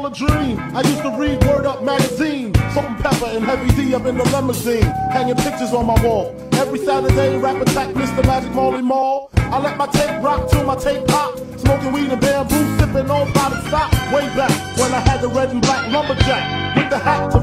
a dream. I used to read Word Up magazine, Salt and Pepper and Heavy D up in the limousine, hanging pictures on my wall. Every Saturday, rap attack Mr. Magic Molly Mall. I let my tape rock till my tape pop, smoking weed and bamboo, sipping on product stock. Way back when I had the red and black lumberjack with the hat to